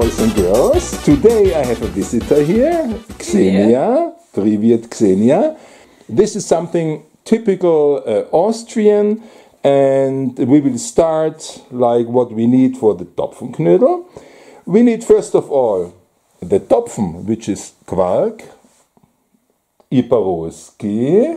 boys and girls. Today I have a visitor here, Xenia. Привет, Xenia. This is something typical Austrian, and we will start like what we need for the Topfenknödel. We need first of all the Topfen, which is Quark, и Tvarog,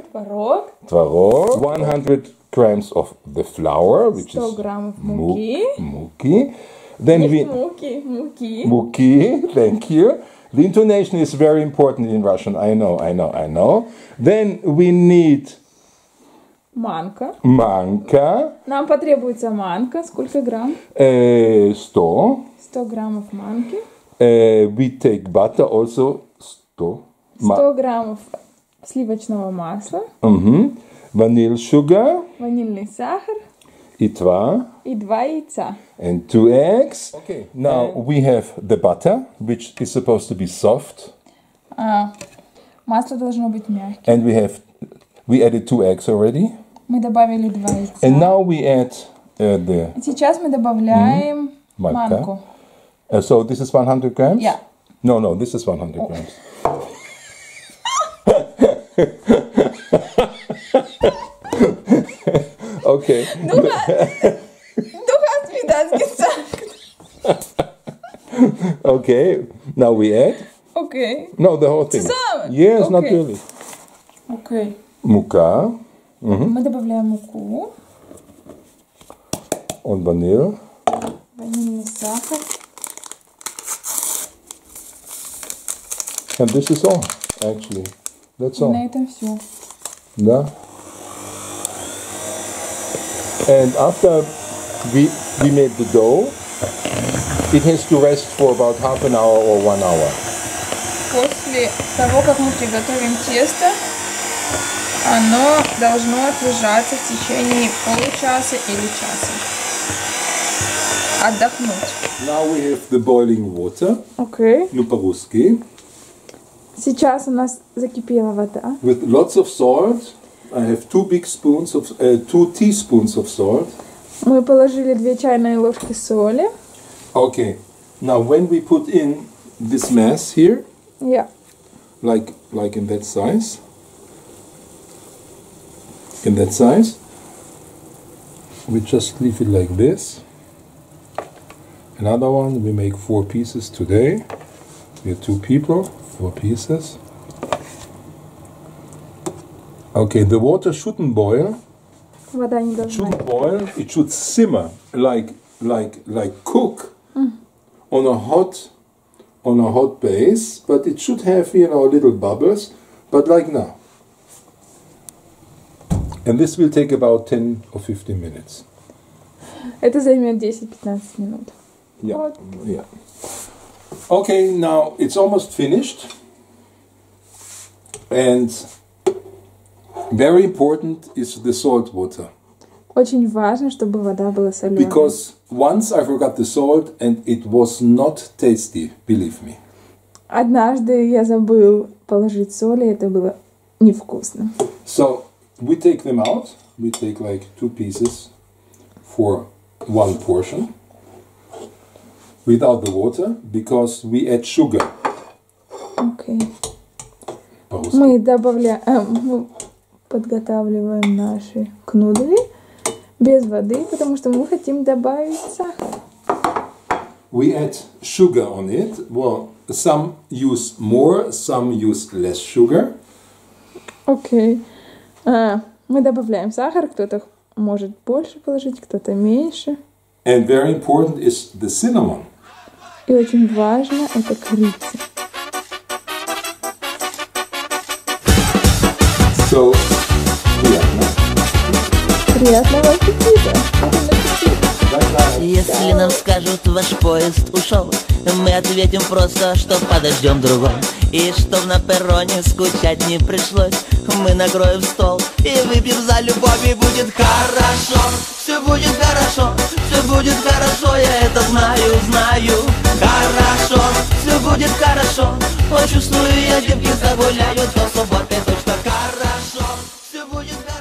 100 grams of the flour, which 100 is граммов муки. Muki. Then Muki, thank you. The intonation is very important in Russian, I know. Then we need Манка. Нам потребуется манка. Сколько грамм? 100. 100 граммов манки. We take butter also 100. 100 граммов сливочного масла. Vanilla sugar. Ванильный сахар. И 2 яйца. And 2 eggs. Okay. Now we have the butter, which is supposed to be soft. Масло должно быть мягким. And we added 2 eggs already. Мы добавили 2 яйца. And now we add Сейчас мы добавляем манку. So this is 100 grams? Yeah. No, this is 100 grams. Okay. Du hast mir das gesagt. Okay. Now we add? Okay. No, the whole thing. Zusammen? Yes, Okay. natürlich. Okay. Мука. Мы добавляем муку. Und Vanille. Ванильный сахар. And this is all, actually. That's all. На этом все. Да. And after we made the dough, it has to rest for about half an hour or 1 hour. После того, как мы приготовим тесто, оно должно отлежаться в течение получаса или часа. Отдохнуть. Now we have the boiling water. Okay. Ну по-русски. Сейчас у нас закипела вода. With lots of salt. I have 2 teaspoons of salt. Мы положили 2 чайные ложки соли. Okay. Now when we put in this mass here, Yeah. like in that size. In that size. We just leave it like this. Another one, we make 4 pieces today. We have 2 people, 4 pieces. Okay, the water shouldn't boil. Вода не It должна. shouldn't boil. It should simmer, like cook on a hot base. But it should have little bubbles, but like now. And this will take about 10 or 15 minutes. Это займет 10-15 минут. Yeah, Вот. yeah. Okay, now it's almost finished. And very important is the salt water. Очень важно, чтобы вода была соленой. Because once I forgot the salt and it was not tasty, believe me. Однажды я забыл положить соль, и это было невкусно. So we take them out. We take like 2 pieces for 1 portion. Without the water, because we add sugar. Окей. По-русски. Мы подготавливаем наши кнудели без воды, потому что мы хотим добавить сахар. We add sugar on it. Well, some use more, some use less sugar. Окей. Мы добавляем сахар, кто-то может больше положить, кто-то меньше. And very important is the cinnamon. И очень важно это корица. So, приятно. Приятного аппетита! Если нам скажут, ваш поезд ушел, мы ответим просто, что подождем другой. И чтоб на перроне скучать не пришлось, мы накроем стол и выпьем за любовь, и будет хорошо. Все будет хорошо, все будет хорошо, я это знаю. Хорошо, все будет хорошо, почувствую я, девки загуляют до субботы, точно хорошо, все будет хорошо.